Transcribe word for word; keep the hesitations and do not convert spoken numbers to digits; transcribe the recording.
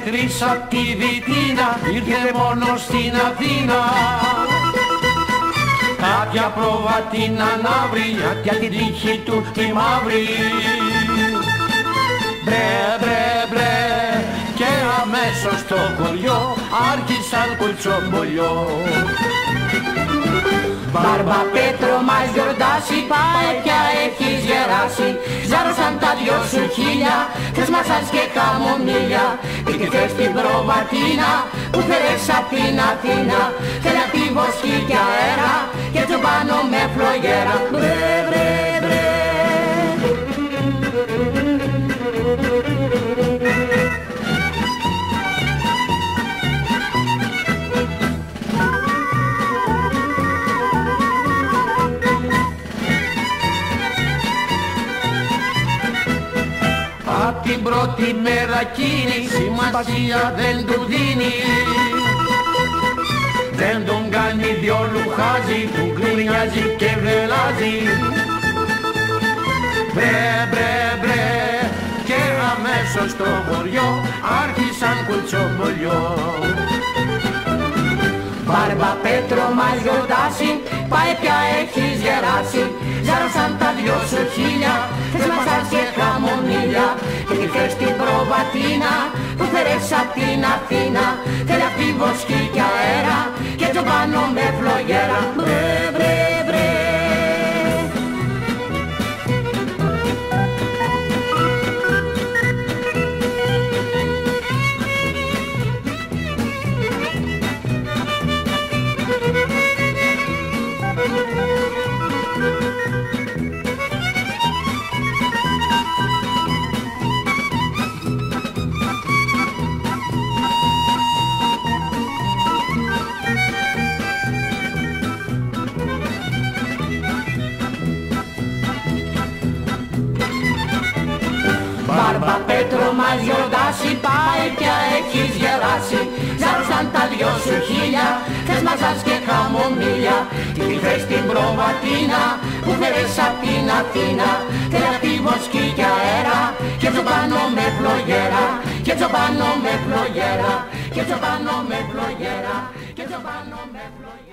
τρεις απ' τη Βιτίνα, ήρθε μόνο στην Αθήνα. Κάποια προβατίνα να βρει, για την τύχη του τη μαύρη. Μπρε, μπρε, μπρε, και αμέσως στο χωριό άρχισαν κουλτσομπολιό. Μπάρμπα Πέτρο μας γιορτάσει, πάει πια έχεις γεράσει. Ζάρωσαν τα δυο σου χίλια, θες μασάζ και χαμομήλια. Τι θες την προβατίνα που φέρες απ' την Αθήνα. Θέλει απ' τη βοσκή και αέρα και τσομπάνο με φλογέρα. Μπρε, μπρε, μπρε. Απ' την πρώτη μέρα εκείνη σημασία δεν του δίνει. Δεν τον κάνει διόλου χάζι, του γκρινιάζει και βελάζει. Μπρε, μπρε, μπρε, και αμέσως στο χωριό άρχισαν κουλτσομπολιό. Μπάρμπα Πέτρο μας γιορτάσει, πάει πια έχεις γεράσει. Ζάρωσαν τα δυο σου χίλια, θες μασάζ και χαμομήλια. Και τι θες την προβατίνα που φέρες απ' την Αθήνα. Θέλει απ' τη βοσκή και αέρα και τσομπάνο με φλογέρα. Μπρε, μπρε, μπρε. Μπάρμπα Πέτρο μας γιορτάσει, πάει πια έχεις γεράσει. Ζάρωσαν τα δυο σου χίλια, θες μασάζ και χαμομήλια. Τι θες την προβατίνα που φέρες απ' την Αθήνα. Θέλει απ' τη βοσκή και αέρα και τσομπάνο με φλογέρα. Και τσομπάνο με φλογέρα, και τσομπάνο με φλογέρα, και τσομπάνο με φλογέρα.